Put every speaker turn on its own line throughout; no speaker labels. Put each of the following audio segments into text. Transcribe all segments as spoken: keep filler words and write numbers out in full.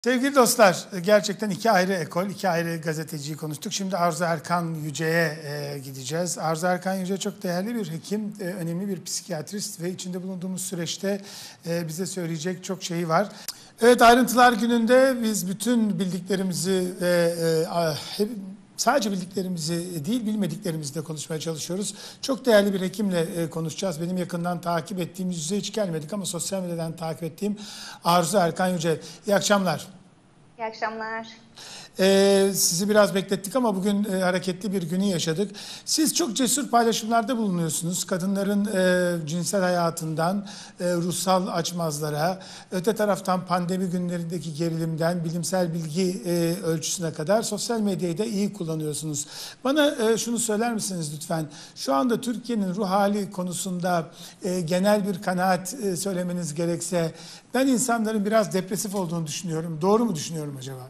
Sevgili dostlar, gerçekten iki ayrı ekol, iki ayrı gazeteciyi konuştuk. Şimdi Arzu Erkan Yüce'ye e, gideceğiz. Arzu Erkan Yüce çok değerli bir hekim, e, önemli bir psikiyatrist ve içinde bulunduğumuz süreçte e, bize söyleyecek çok şeyi var. Evet, Ayrıntılar Günü'nde biz bütün bildiklerimizi ve e, sadece bildiklerimizi değil, bilmediklerimizi de konuşmaya çalışıyoruz. Çok değerli bir hekimle e, konuşacağız. Benim yakından takip ettiğim, yüz yüze hiç gelmedik ama sosyal medyadan takip ettiğim Arzu Erkan Yüce. İyi akşamlar.
İyi akşamlar.
Ee, sizi biraz beklettik ama bugün e, hareketli bir günü yaşadık. Siz çok cesur paylaşımlarda bulunuyorsunuz. Kadınların e, cinsel hayatından e, ruhsal açmazlara, öte taraftan pandemi günlerindeki gerilimden bilimsel bilgi e, ölçüsüne kadar sosyal medyayı da iyi kullanıyorsunuz. Bana e, şunu söyler misiniz lütfen? Şu anda Türkiye'nin ruh hali konusunda e, genel bir kanaat e, söylemeniz gerekse, ben insanların biraz depresif olduğunu düşünüyorum. Doğru mu düşünüyorum acaba?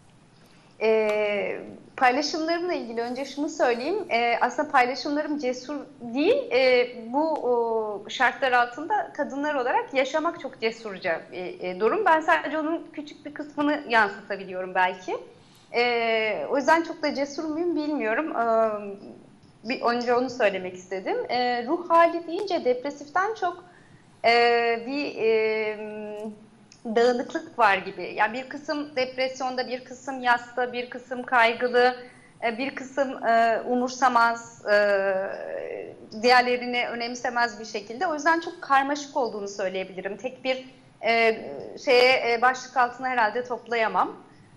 Ee, paylaşımlarımla ilgili önce şunu söyleyeyim. Ee, aslında paylaşımlarım cesur değil. Ee, bu o, şartlar altında kadınlar olarak yaşamak çok cesurca bir e, durum. Ben sadece onun küçük bir kısmını yansıtabiliyorum belki. Ee, o yüzden çok da cesur muyum bilmiyorum. Ee, bir, önce onu söylemek istedim. Ee, ruh hali deyince depresiften çok e, bir... E, dağınıklık var gibi. Yani bir kısım depresyonda, bir kısım yasta, bir kısım kaygılı, bir kısım e, umursamaz, e, diğerlerini önemsemez bir şekilde. O yüzden çok karmaşık olduğunu söyleyebilirim. Tek bir e, şeye e, başlık altına herhalde toplayamam.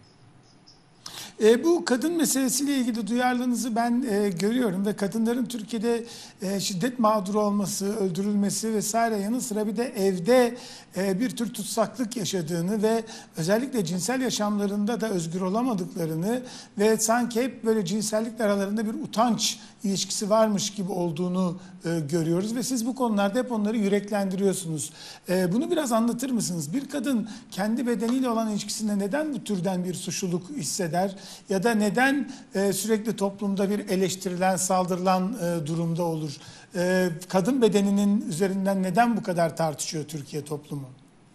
E, bu kadın meselesiyle ilgili duyarlılığınızı ben e, görüyorum ve kadınların Türkiye'de e, şiddet mağduru olması, öldürülmesi vesaire yanı sıra bir de evde e, bir tür tutsaklık yaşadığını ve özellikle cinsel yaşamlarında da özgür olamadıklarını ve sanki hep böyle cinsellikle aralarında bir utanç ilişkisi varmış gibi olduğunu e, görüyoruz ve siz bu konularda hep onları yüreklendiriyorsunuz. E, bunu biraz anlatır mısınız? Bir kadın kendi bedeniyle olan ilişkisinde neden bu türden bir suçluluk hisseder? Ya da neden e, sürekli toplumda bir eleştirilen, saldırılan e, durumda olur? E, kadın bedeninin üzerinden neden bu kadar tartışıyor Türkiye toplumu?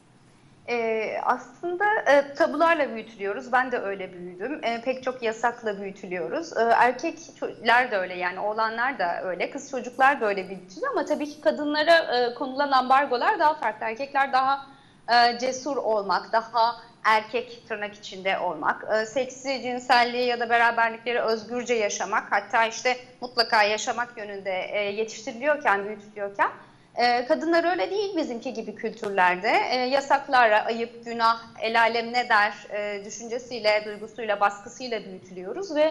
Ee, aslında e, tabularla büyütülüyoruz. Ben de öyle büyüdüm. E, pek çok yasakla büyütülüyoruz. E, erkekler de öyle, yani oğlanlar da öyle, kız çocuklar da öyle büyütülüyor. Ama tabii ki kadınlara e, konulan ambargolar daha farklı. Erkekler daha e, cesur olmak, daha erkek tırnak içinde olmak, e, seksi, cinselliği ya da beraberlikleri özgürce yaşamak, hatta işte mutlaka yaşamak yönünde e, yetiştiriliyorken, büyütülüyorken, e, kadınlar öyle değil bizimki gibi kültürlerde. E, yasaklarla, ayıp, günah, el alem ne der e, düşüncesiyle, duygusuyla, baskısıyla büyütülüyoruz ve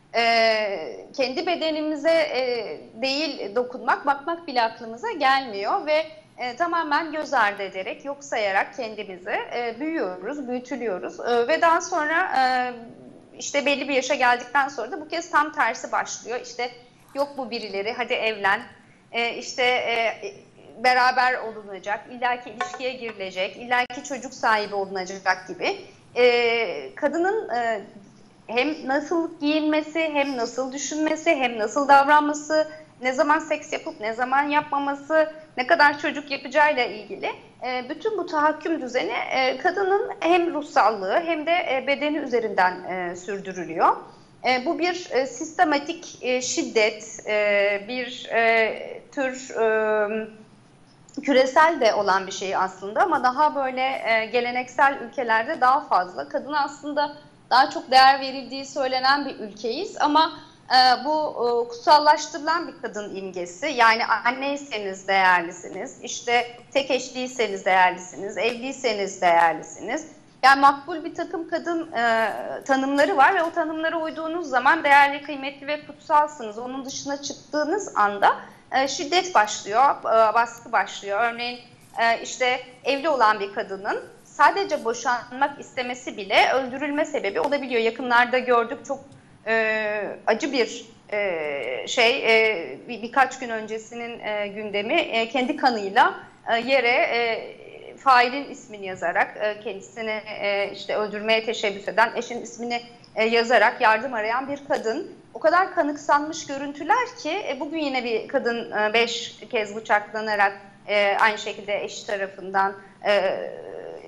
e, kendi bedenimize e, değil dokunmak, bakmak bile aklımıza gelmiyor ve E, tamamen göz ardı ederek, yok sayarak kendimizi e, büyüyoruz, büyütülüyoruz e, ve daha sonra e, işte belli bir yaşa geldikten sonra da bu kez tam tersi başlıyor. İşte yok bu birileri, hadi evlen, e, işte e, beraber olunacak, illaki ilişkiye girilecek, illaki çocuk sahibi olunacak gibi. E, kadının e, hem nasıl giyinmesi, hem nasıl düşünmesi, hem nasıl davranması, ne zaman seks yapıp ne zaman yapmaması, ne kadar çocuk yapacağıyla ilgili e, bütün bu tahakküm düzeni e, kadının hem ruhsallığı hem de e, bedeni üzerinden e, sürdürülüyor. E, bu bir e, sistematik e, şiddet, e, bir e, tür e, küresel de olan bir şey aslında ama daha böyle e, geleneksel ülkelerde daha fazla. Kadına aslında daha çok değer verildiği söylenen bir ülkeyiz ama Ee, bu e, kutsallaştırılan bir kadın imgesi. Yani anneyseniz değerlisiniz, işte tek eşliyseniz değerlisiniz, evliyseniz değerlisiniz. Yani makbul bir takım kadın e, tanımları var ve o tanımlara uyduğunuz zaman değerli, kıymetli ve kutsalsınız. Onun dışına çıktığınız anda e, şiddet başlıyor, e, baskı başlıyor. Örneğin e, işte evli olan bir kadının sadece boşanmak istemesi bile öldürülme sebebi olabiliyor. Yakınlarda gördük, çok Ee, acı bir e, şey, e, bir, birkaç gün öncesinin e, gündemi, e, kendi kanıyla e, yere e, failin ismini yazarak, e, kendisini e, işte öldürmeye teşebbüs eden eşin ismini e, yazarak yardım arayan bir kadın. O kadar kanıksanmış görüntüler ki e, bugün yine bir kadın e, beş kez bıçaklanarak e, aynı şekilde eşi tarafından e,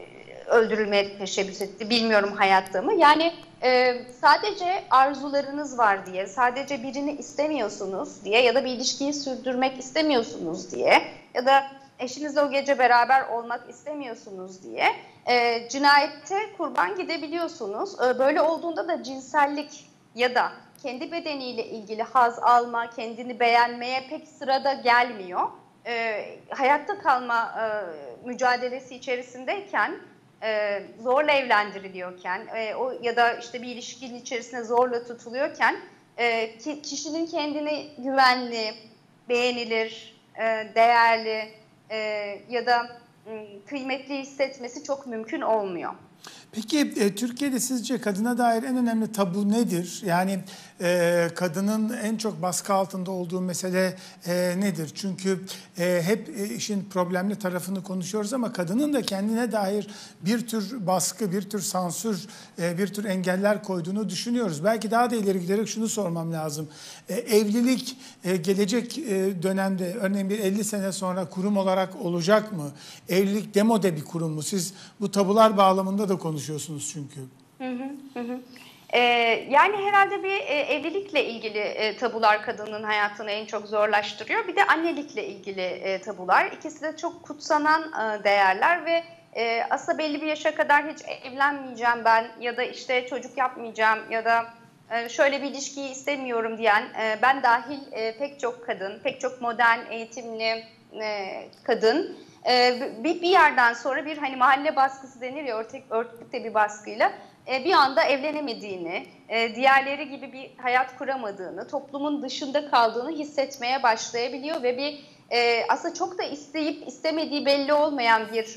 öldürülmeye teşebbüs etti. Bilmiyorum hayatta mı? Yani e, sadece arzularınız var diye, sadece birini istemiyorsunuz diye ya da bir ilişkiyi sürdürmek istemiyorsunuz diye ya da eşinizle o gece beraber olmak istemiyorsunuz diye e, cinayette kurban gidebiliyorsunuz. E, böyle olduğunda da cinsellik ya da kendi bedeniyle ilgili haz alma, kendini beğenmeye pek sırada gelmiyor. E, hayatta kalma e, mücadelesi içerisindeyken, e, zorla evlendiriliyorken e, o ya da işte bir ilişkinin içerisinde zorla tutuluyorken e, ki, kişinin kendini güvenli, beğenilir, e, değerli e, ya da e, kıymetli hissetmesi çok mümkün olmuyor.
Peki e, Türkiye'de sizce kadına dair en önemli tabu nedir? Yani e, kadının en çok baskı altında olduğu mesele e, nedir? Çünkü e, hep e, işin problemli tarafını konuşuyoruz ama kadının da kendine dair bir tür baskı, bir tür sansür, e, bir tür engeller koyduğunu düşünüyoruz. Belki daha da ileri giderek şunu sormam lazım. E, evlilik e, gelecek e, dönemde, örneğin bir elli sene sonra kurum olarak olacak mı? Evlilik demode bir kurum mu? Siz bu tabular bağlamında da konuşuyorsunuz çünkü. Hı hı,
hı hı. Ee, yani herhalde bir e, evlilikle ilgili e, tabular kadının hayatını en çok zorlaştırıyor. Bir de annelikle ilgili e, tabular. İkisi de çok kutsanan e, değerler ve e, aslında belli bir yaşa kadar hiç evlenmeyeceğim ben ya da işte çocuk yapmayacağım ya da e, şöyle bir ilişkiyi istemiyorum diyen e, ben dahil e, pek çok kadın, pek çok modern eğitimli e, kadın bir bir yerden sonra bir hani mahalle baskısı denir ya, örtük, örtükte bir baskıyla bir anda evlenemediğini, diğerleri gibi bir hayat kuramadığını, toplumun dışında kaldığını hissetmeye başlayabiliyor ve bir aslında çok da isteyip istemediği belli olmayan bir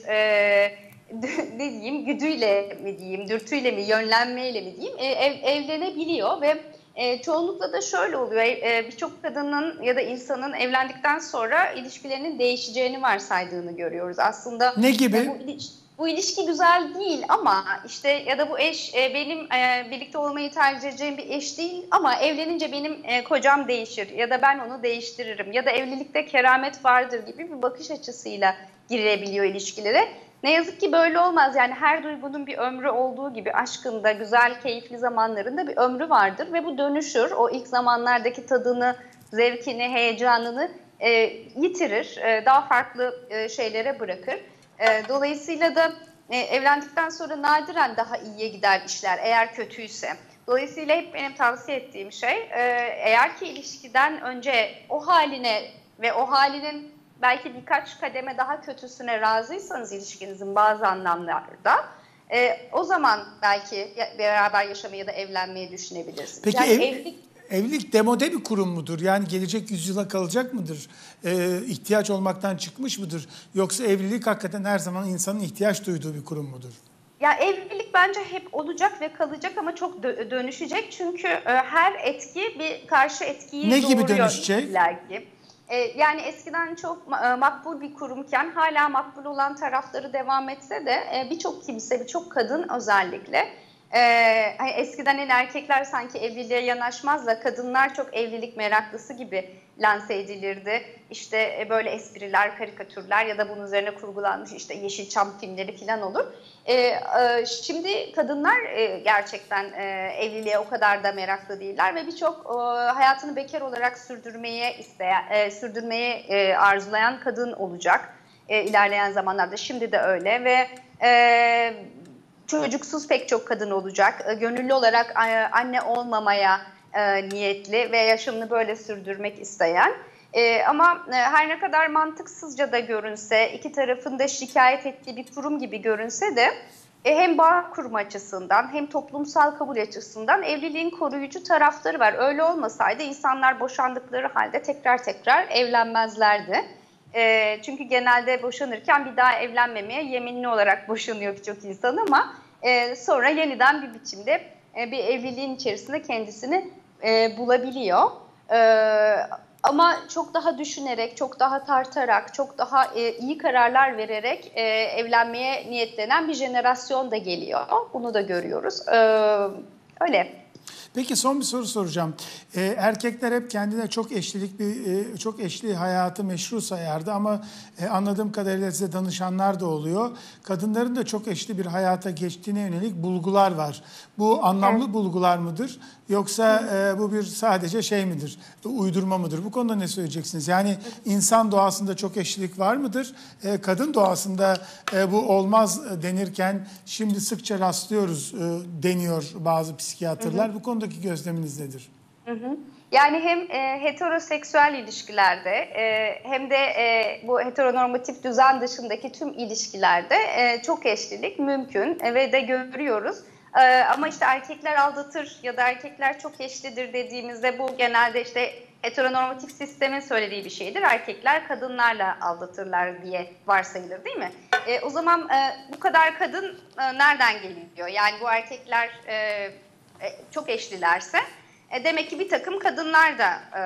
ne diyeyim, güdüyle mi diyeyim, dürtüyle mi, yönlenmeyle mi diyeyim ev, evlenebiliyor ve E, çoğunlukla da şöyle oluyor, e, birçok kadının ya da insanın evlendikten sonra ilişkilerinin değişeceğini varsaydığını görüyoruz. Aslında
ne gibi?
E, bu, bu ilişki güzel değil ama işte ya da bu eş e, benim e, birlikte olmayı tercih edeceğim bir eş değil ama evlenince benim e, kocam değişir ya da ben onu değiştiririm ya da evlilikte keramet vardır gibi bir bakış açısıyla girebiliyor ilişkilere. Ne yazık ki böyle olmaz. Yani her duygunun bir ömrü olduğu gibi aşkın da güzel, keyifli zamanlarında bir ömrü vardır ve bu dönüşür. O ilk zamanlardaki tadını, zevkini, heyecanını e, yitirir. E, daha farklı e, şeylere bırakır. E, dolayısıyla da e, evlendikten sonra nadiren daha iyiye gider işler eğer kötüyse. Dolayısıyla hep benim tavsiye ettiğim şey e, eğer ki ilişkiden önce o haline ve o halinin belki birkaç kademe daha kötüsüne razıysanız ilişkinizin bazı anlamlarda e, o zaman belki beraber yaşamayı ya da evlenmeyi düşünebilirsiniz.
Peki
yani
ev,
evlilik...
evlilik demode bir kurum mudur? Yani gelecek yüzyıla kalacak mıdır? Ee, ihtiyaç olmaktan çıkmış mıdır? Yoksa evlilik hakikaten her zaman insanın ihtiyaç duyduğu bir kurum mudur?
Ya evlilik bence hep olacak ve kalacak ama çok dö- dönüşecek. Çünkü e, her etki bir karşı etkiyi
ne
doğuruyor.
gibi dönüşecek?
Illaki. Yani eskiden çok makbul bir kurumken hala makbul olan tarafları devam etse de birçok kimse, birçok kadın özellikle hani eskiden el erkekler sanki evliliğe yanaşmaz da kadınlar çok evlilik meraklısı gibi lanse edilirdi. İşte böyle espriler, karikatürler ya da bunun üzerine kurgulanmış işte Yeşilçam filmleri falan olur. Şimdi kadınlar gerçekten evliliğe o kadar da meraklı değiller ve birçok hayatını bekar olarak sürdürmeye isteyen, sürdürmeyi arzulayan kadın olacak ilerleyen zamanlarda. Şimdi de öyle ve çocuksuz pek çok kadın olacak. Gönüllü olarak anne olmamaya niyetli ve yaşamını böyle sürdürmek isteyen. Ee, ama e, her ne kadar mantıksızca da görünse, iki tarafın da şikayet ettiği bir kurum gibi görünse de e, hem bağ kurma açısından hem toplumsal kabul açısından evliliğin koruyucu tarafları var. Öyle olmasaydı insanlar boşandıkları halde tekrar tekrar evlenmezlerdi. E, çünkü genelde boşanırken bir daha evlenmemeye yeminli olarak boşanıyor birçok insan ama e, sonra yeniden bir biçimde e, bir evliliğin içerisinde kendisini e, bulabiliyor. Evet. Ama çok daha düşünerek, çok daha tartarak, çok daha e, iyi kararlar vererek e, evlenmeye niyetlenen bir jenerasyon da geliyor. Bunu da görüyoruz. E, öyle.
Peki son bir soru soracağım. Ee, erkekler hep kendine çok eşlilik bir e, çok eşli hayatı meşru sayardı ama e, anladığım kadarıyla size danışanlar da oluyor. Kadınların da çok eşli bir hayata geçtiğine yönelik bulgular var. Bu anlamlı
Evet.
bulgular mıdır? Yoksa e, bu bir sadece şey midir? Uydurma mıdır? Bu konuda ne söyleyeceksiniz? Yani insan doğasında çok eşlilik var mıdır? E, kadın doğasında e, bu olmaz denirken şimdi sıkça rastlıyoruz e, deniyor bazı psikiyatrlar. Bu konudaki gözleminiz nedir?
Hı hı. Yani hem e, heteroseksüel ilişkilerde e, hem de e, bu heteronormatif düzen dışındaki tüm ilişkilerde e, çok eşlilik mümkün e, ve de görüyoruz. E, ama işte erkekler aldatır ya da erkekler çok eşlidir dediğimizde bu genelde işte heteronormatif sistemin söylediği bir şeydir. Erkekler kadınlarla aldatırlar diye varsayılır, değil mi? E, o zaman e, bu kadar kadın e, nereden geliyor? Yani bu erkekler e, e, çok eşlilerse E, demek ki bir takım kadınlar da e,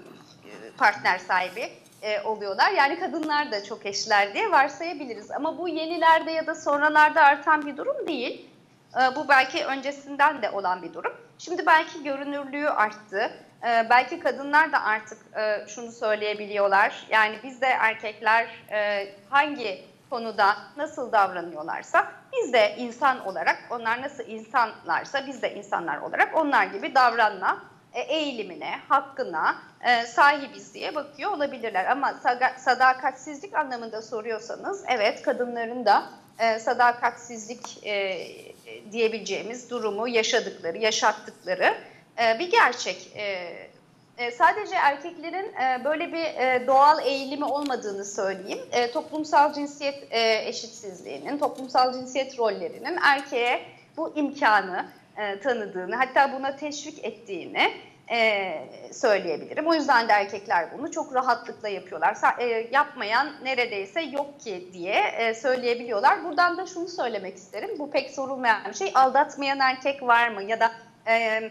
partner sahibi e, oluyorlar. Yani kadınlar da çok eşler diye varsayabiliriz. Ama bu yenilerde ya da sonralarda artan bir durum değil. E, bu belki öncesinden de olan bir durum. Şimdi belki görünürlüğü arttı. E, belki kadınlar da artık e, şunu söyleyebiliyorlar. Yani biz de erkekler e, hangi konuda nasıl davranıyorlarsa biz de insan olarak, onlar nasıl insanlarsa biz de insanlar olarak onlar gibi davranma e, eğilimine, hakkına e, sahibiz diye bakıyor olabilirler. Ama sadakatsizlik anlamında soruyorsanız evet, kadınların da e, sadakatsizlik e, diyebileceğimiz durumu yaşadıkları, yaşattıkları e, bir gerçek. E, E, sadece erkeklerin e, böyle bir e, doğal eğilimi olmadığını söyleyeyim. E, toplumsal cinsiyet e, eşitsizliğinin, toplumsal cinsiyet rollerinin erkeğe bu imkanı e, tanıdığını, hatta buna teşvik ettiğini e, söyleyebilirim. O yüzden de erkekler bunu çok rahatlıkla yapıyorlar. Sa- e, yapmayan neredeyse yok ki diye e, söyleyebiliyorlar. Buradan da şunu söylemek isterim. Bu pek sorulmayan bir şey. Aldatmayan erkek var mı? Ya da E,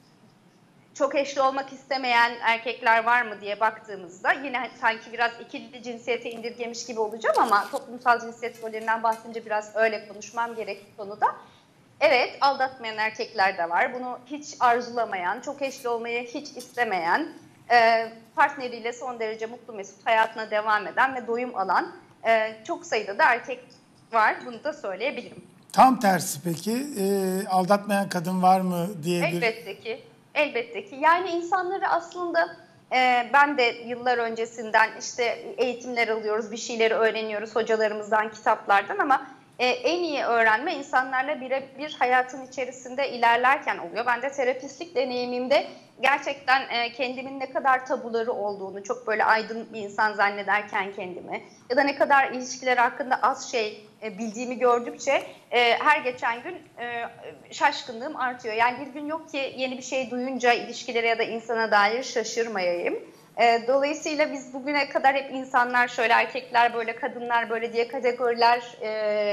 çok eşli olmak istemeyen erkekler var mı diye baktığımızda yine sanki biraz ikili cinsiyete indirgemiş gibi olacağım ama toplumsal cinsiyet rollerinden bahsedince biraz öyle konuşmam gerek konuda. Evet, aldatmayan erkekler de var. Bunu hiç arzulamayan, çok eşli olmayı hiç istemeyen, partneriyle son derece mutlu mesut hayatına devam eden ve doyum alan çok sayıda da erkek var. Bunu da söyleyebilirim.
Tam tersi peki e, aldatmayan kadın var mı diye bir...
Elbette ki. Elbette ki. Yani insanları aslında e, ben de yıllar öncesinden işte eğitimler alıyoruz, bir şeyleri öğreniyoruz hocalarımızdan, kitaplardan ama e, en iyi öğrenme insanlarla birebir hayatın içerisinde ilerlerken oluyor. Ben de terapistlik deneyimimde gerçekten e, kendimin ne kadar tabuları olduğunu, çok böyle aydın bir insan zannederken kendimi ya da ne kadar ilişkiler hakkında az şey e, bildiğimi gördükçe e, her geçen gün e, şaşkınlığım artıyor. Yani bir gün yok ki yeni bir şey duyunca ilişkilere ya da insana dair şaşırmayayım. E, dolayısıyla biz bugüne kadar hep insanlar şöyle, erkekler böyle, kadınlar böyle diye kategoriler e,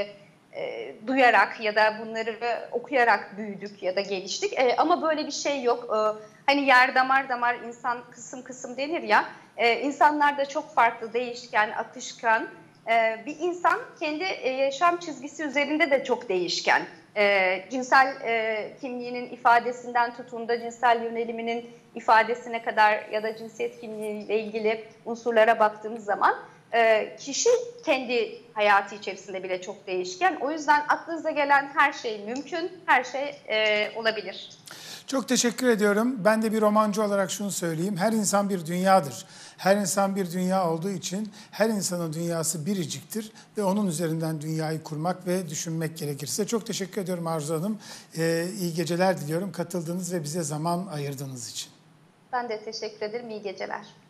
e, duyarak ya da bunları okuyarak büyüdük ya da geliştik. E, ama böyle bir şey yok. E, hani yer damar damar, insan kısım kısım denir ya. E, insanlar da çok farklı, değişken, akışkan. Ee, bir insan kendi e, yaşam çizgisi üzerinde de çok değişken. Ee, cinsel e, kimliğinin ifadesinden tutun da cinsel yöneliminin ifadesine kadar ya da cinsiyet kimliğiyle ilgili unsurlara baktığımız zaman e, kişi kendi hayatı içerisinde bile çok değişken. O yüzden aklınıza gelen her şey mümkün, her şey e, olabilir.
Çok teşekkür ediyorum. Ben de bir romancı olarak şunu söyleyeyim. Her insan bir dünyadır. Her insan bir dünya olduğu için her insanın dünyası biriciktir ve onun üzerinden dünyayı kurmak ve düşünmek gerekir. Size çok teşekkür ediyorum Arzu Hanım. Ee, iyi geceler diliyorum katıldığınız ve bize zaman ayırdığınız için.
Ben de teşekkür ederim. İyi geceler.